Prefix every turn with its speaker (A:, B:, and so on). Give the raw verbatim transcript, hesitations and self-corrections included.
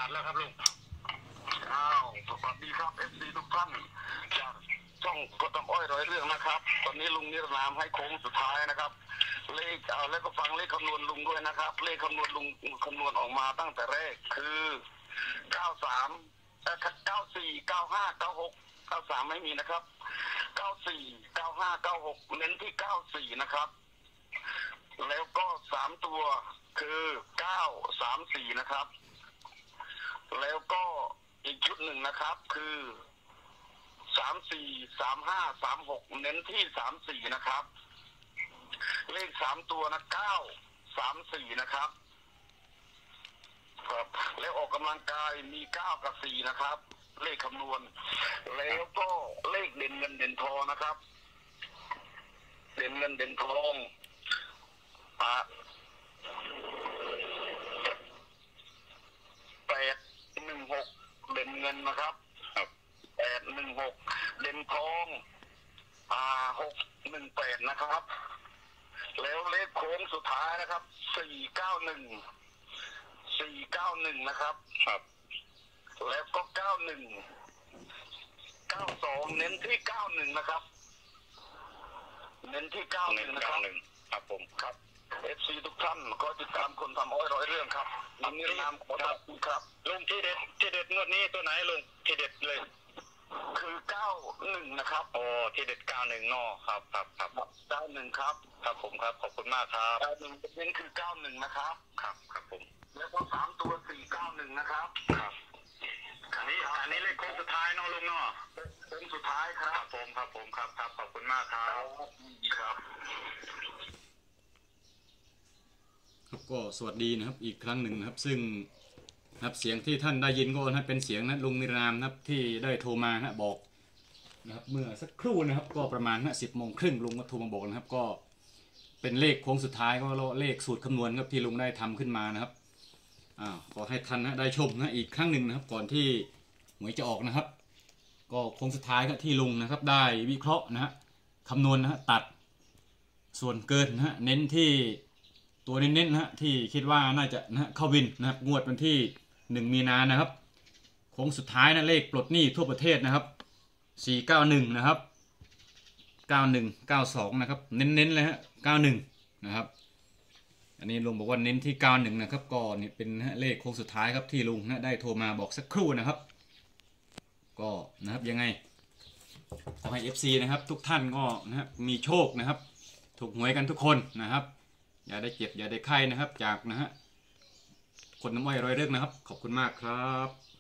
A: ผ่านแล้วครับลุง
B: อ้าวสวัสดีครับเอฟซีทุกท่านจากช่องกดต้อ้อยร้อยเรื่องนะครับตอนนี้ลุงนิรนามให้โค้งสุดท้ายนะครับเลขเอาแล้วก็ฟังเลขคำนวณลุงด้วยนะครับเลขคำนวณลุงคำนวณออกมาตั้งแต่แรกคือเก้าสามเก้าสี่เก้าห้าเก้าหกเก้าสามไม่มีนะครับเก้าสี่เก้าห้าเก้าหกเน้นที่เก้าสี่นะครับแล้วก็สามตัวคือเก้าสามสี่นะครับแล้วก็อีกชุดหนึ่งนะครับคือสามสี่สามห้าสามหกเน้นที่สามสี่นะครับเลขสามตัวนะเก้าสามสี่นะครับครับแล้วออกกำลังกายมีเก้ากับสี่นะครับเลขคำนวณแล้วก็เลขเด่นเงินเด่นทองนะครับเด่นเงินเด่นทองอ่ะแปดหนึ่งหกเด่นเงินนะครับแปดหนึ่งหกเด่นทองอ่าหกหนึ่งแปดนะครับแล้วเลขโค้งสุดท้ายนะครับสี่เก้าหนึ่งสี่เก้าหนึ่งนะครับครับแล้วก็เก้าหนึ่งเก้าสองเน้นที่เก้าหนึ่งนะครับเน้นที่เก้าหนึ่งนะครับครับผมครับเอฟซีทุกท่านก็ติดตามคนทำอ้อยร้อยเรื่องครับนำนิรนามขอขอบคุณครับ
A: ลุงที่เด็ดที่เด็ดงวดนี้ตัวไหนลุงที่เด็ดเลย
B: คือเก้าหนึ่งนะครับ
A: โอ้ที่เด็ดเก้าหนึ่งนอครับครับครับ
B: เก้าหนึ่งครับ
A: ครับผมครับขอบคุณมากครับ
B: เก้าหนึ่งเน้นคือเก้าหนึ่งนะครับ
A: ครับครับผม
B: แล้วก็สามตัวสี่เก้าหนึ่งนะครับ
A: ครับอันนี้อันนี้เลขโค้งสุดท้ายน้องลุงเนาะ
B: โค้งสุดท้ายครับ
A: ครับผมครับผมครับครับขอบคุณมากครับ
B: ครับ
C: ก็สวัสดีนะครับอีกครั้งหนึ่งนะครับซึ่งนะครับเสียงที่ท่านได้ยินก็นะเป็นเสียงนะลุงนิรนามนะครับที่ได้โทรมานะบอกนะครับเมื่อสักครู่นะครับก็ประมาณนะสิบโมงครึ่งลุงก็โทรมาบอกนะครับก็เป็นเลขโค้งสุดท้ายก็เลขสูตรคำนวณครับที่ลุงได้ทำขึ้นมานะครับอ่าขอให้ท่านนะได้ชมนะอีกครั้งหนึ่งนะครับก่อนที่หวยจะออกนะครับก็โค้งสุดท้ายครับที่ลุงนะครับได้วิเคราะห์นะฮะคำนวณนะฮะตัดส่วนเกินนะฮะเน้นที่ตัวเน้นๆนะฮะที่คิดว่าน่าจะนะเข้าวินนะครับงวดวันที่หนึ่งมีนานะครับโค้งสุดท้ายนะเลขปลดหนี้ทั่วประเทศนะครับสี่เก้าหนึ่งนะครับเก้าหนึ่งเก้าสองนะครับเน้นๆเลยฮะเก้าหนึ่งนะครับอันนี้ลุงบอกว่าเน้นที่เก้าหนึ่งนะครับก็นี่เป็นเลขโค้งสุดท้ายครับที่ลุงนะได้โทรมาบอกสักครู่นะครับก็นะครับยังไงขอให้ เอฟ ซี นะครับทุกท่านก็นะครับมีโชคนะครับถูกหวยกันทุกคนนะครับอย่าได้เจ็บอย่าได้ไข้นะครับจากนะฮะคนน้ำอ้อยร้อยเรื่องนะครับขอบคุณมากครับ